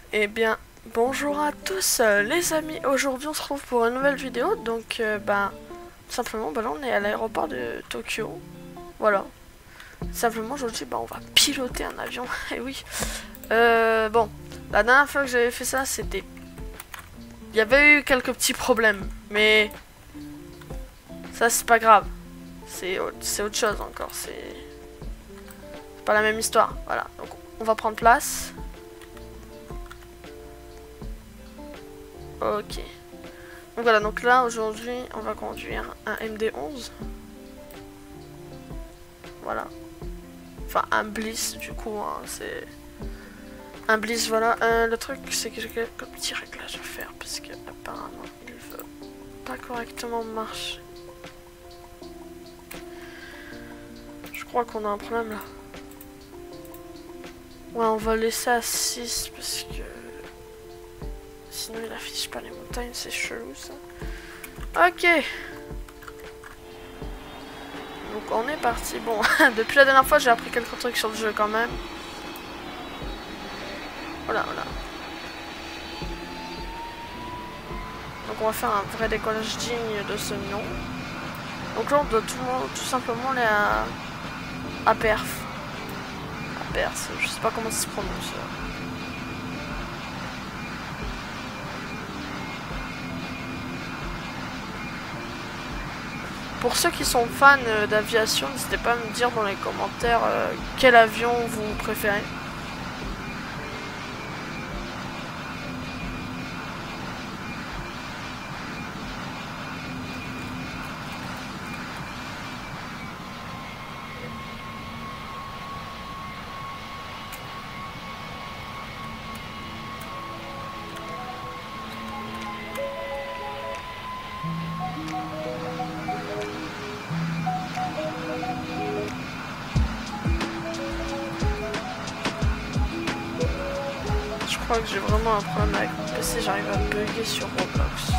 Eh bien, bonjour à tous les amis. Aujourd'hui, on se retrouve pour une nouvelle vidéo. Donc, simplement, là, on est à l'aéroport de Tokyo. Voilà. Simplement, aujourd'hui, on va piloter un avion. Et oui. Bon, la dernière fois que j'avais fait ça, c'était... Il y avait eu quelques petits problèmes. Mais... ça, c'est pas grave. C'est autre chose encore. C'est pas la même histoire. Voilà. Donc, on va prendre place. Ok. Donc voilà, donc là aujourd'hui on va conduire un MD-11. Voilà. Enfin un Bliss du coup, hein, c'est... Un Bliss, voilà. Le truc c'est que j'ai quelques petits réglages à faire parce que apparemment il veut pas correctement marcher. Je crois qu'on a un problème là. Ouais, on va laisser à 6 parce que... sinon il affiche pas les montagnes, c'est chelou ça. Ok. Donc on est parti. Bon, depuis la dernière fois j'ai appris quelques trucs sur le jeu quand même. Voilà, voilà. Donc on va faire un vrai décollage digne de ce nom. Donc là on doit tout simplement aller à Perth. À Perth, je sais pas comment ça se prononce. Pour ceux qui sont fans d'aviation, n'hésitez pas à me dire dans les commentaires quel avion vous préférez. Je crois que j'ai vraiment un problème avec mon PC, j'arrive à bugger sur Roblox.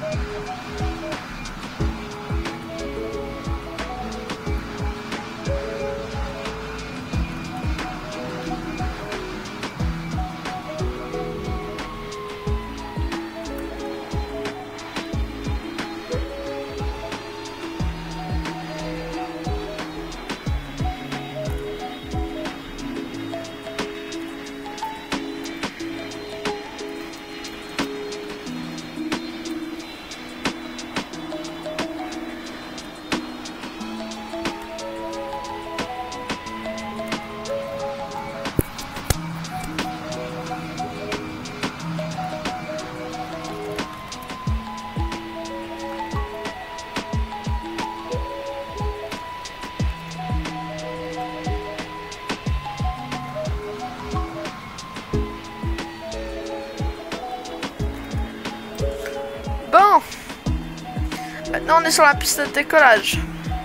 Bon, maintenant on est sur la piste de décollage.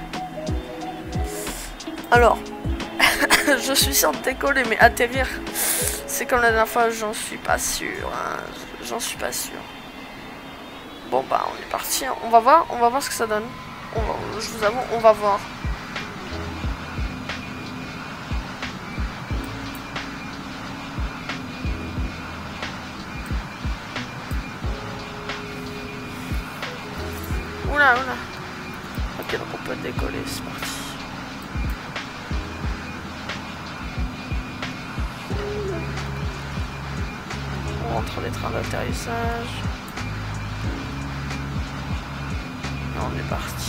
Alors, je suis sûr de décoller, mais atterrir, c'est comme la dernière fois, j'en suis pas sûr. Hein. J'en suis pas sûr. Bon bah, on est parti. Hein. On va voir ce que ça donne. Je vous avoue, on va voir. Oula, oula. Ok, donc on peut décoller, c'est parti. On rentre les trains d'atterrissage. On est parti.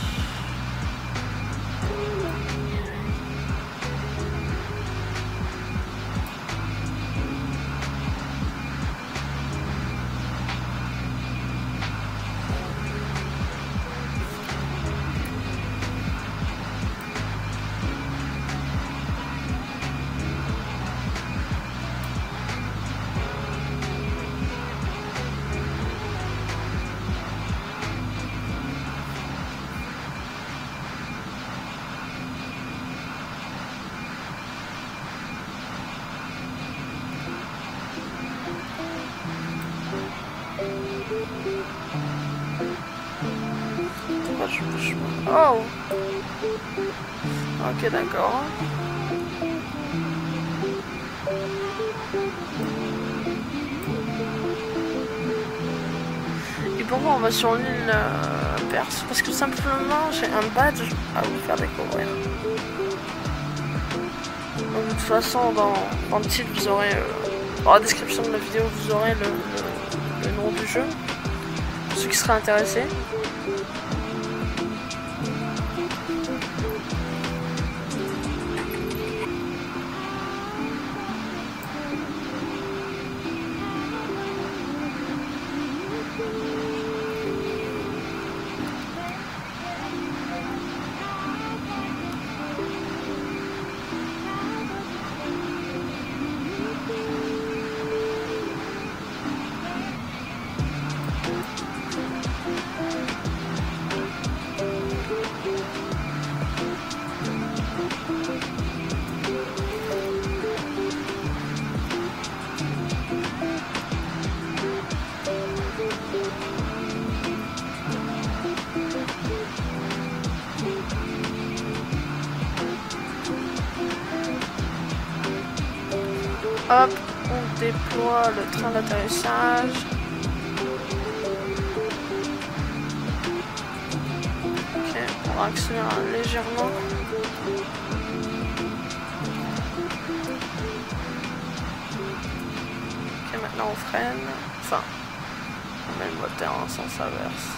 Oh! Ok, d'accord. pourquoi on va sur l'île Perse? Parce que simplement j'ai un badge à vous faire découvrir. Donc, de toute façon dans le titre vous aurez, dans la description de la vidéo vous aurez le nom du jeu. Pour ceux qui seraient intéressés. Hop, on déploie le train d'atterrissage. Ok, on va accélérer légèrement. Ok, maintenant on freine. Enfin, on met le moteur en sens inverse.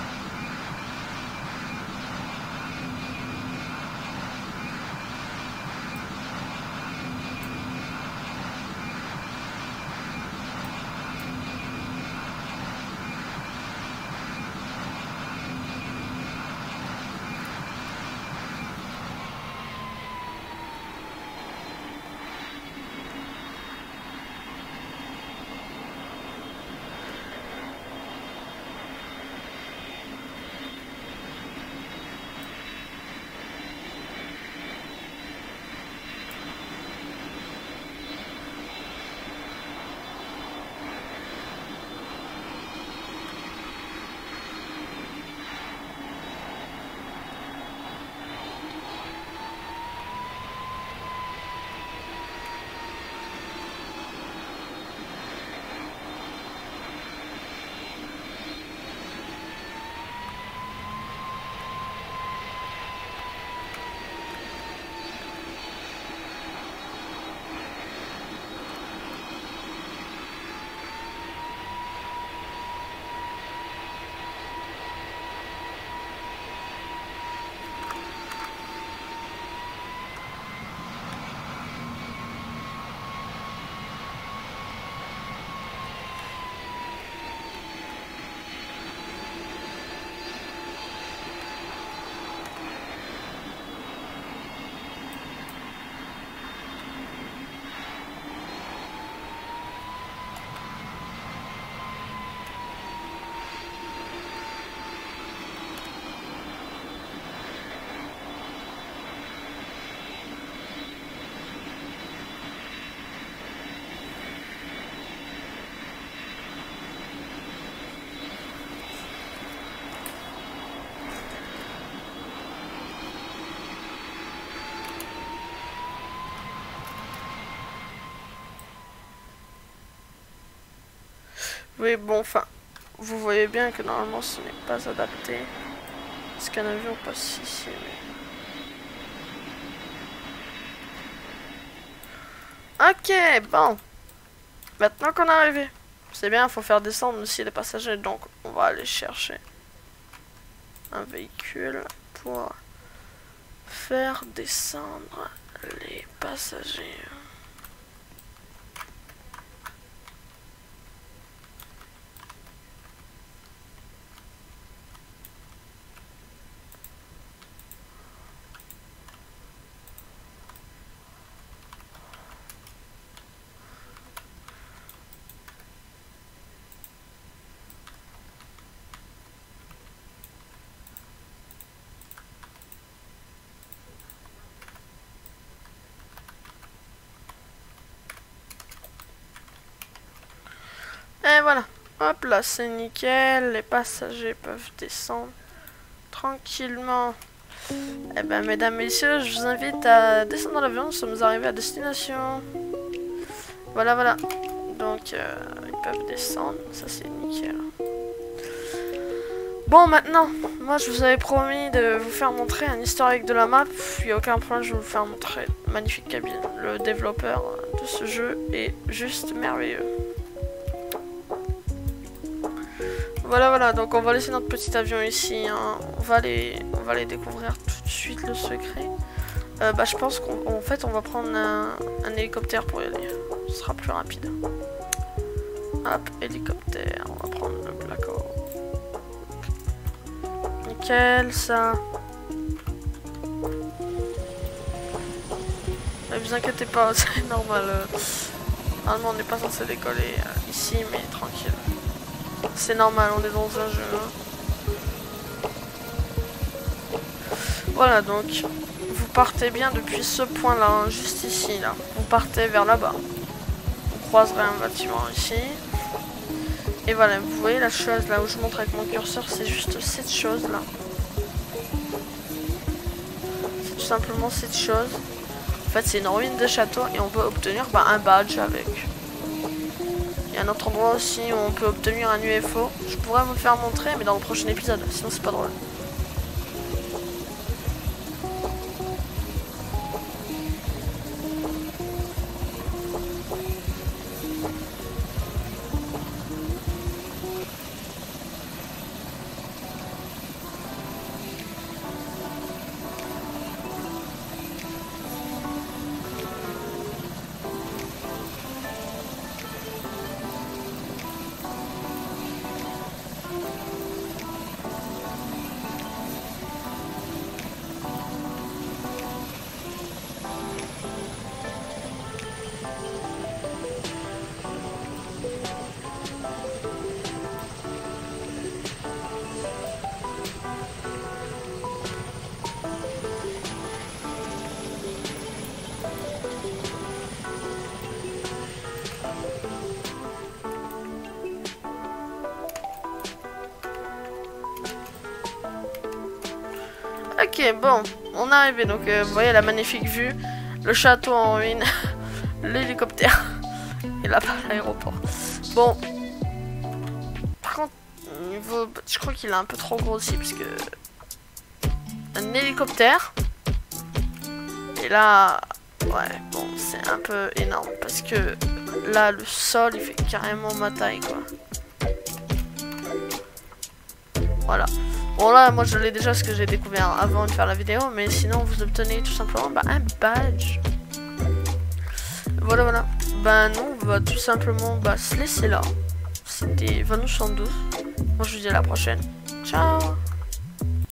Oui, bon, enfin, vous voyez bien que normalement ce n'est pas adapté. Parce qu'un avion passe ici, mais... Ok, bon. Maintenant qu'on est arrivé. C'est bien, il faut faire descendre aussi les passagers. Donc, on va aller chercher un véhicule pour faire descendre les passagers. Et voilà, hop là, c'est nickel, les passagers peuvent descendre tranquillement. Eh ben, mesdames, messieurs, je vous invite à descendre dans l'avion, nous sommes arrivés à destination. Voilà, voilà. Donc, ils peuvent descendre, ça c'est nickel. Bon, maintenant, moi je vous avais promis de vous faire montrer un historique de la map. Il n'y a aucun problème, je vais vous faire montrer. Magnifique cabine. Le développeur de ce jeu est juste merveilleux. Voilà, donc on va laisser notre petit avion ici. Hein. On va aller découvrir tout de suite le secret. Je pense qu'en fait, on va prendre un hélicoptère pour y aller. Ce sera plus rapide. Hop, hélicoptère. On va prendre le Black Hawk. Nickel, ça. Mais vous inquiétez pas, c'est normal. Normalement, on n'est pas censé décoller ici, mais tranquille. C'est normal, on est dans un jeu. Hein. Voilà, donc, vous partez bien depuis ce point-là, hein, juste ici, là. Vous partez vers là-bas. Vous croiserez un bâtiment ici. Et voilà, vous voyez la chose là où je montre avec mon curseur, c'est juste cette chose-là. C'est tout simplement cette chose. En fait, c'est une ruine de château et on peut obtenir un badge avec. Il y a un autre endroit aussi où on peut obtenir un UFO. Je pourrais vous le faire montrer, mais dans le prochain épisode, sinon c'est pas drôle. Ok, bon, on est arrivé, donc vous voyez la magnifique vue, le château en ruine, l'hélicoptère, et là-bas l'aéroport. Bon, par contre, je crois qu'il est un peu trop gros aussi, parce que un hélicoptère, et là, ouais, bon, c'est un peu énorme, parce que là, le sol, il fait carrément ma taille, quoi. Voilà. Bon là, moi je l'ai déjà ce que j'ai découvert avant de faire la vidéo, mais sinon vous obtenez tout simplement un badge. Voilà. Nous on va tout simplement se laisser là. C'était Vanous 112. Moi je vous dis à la prochaine. Ciao.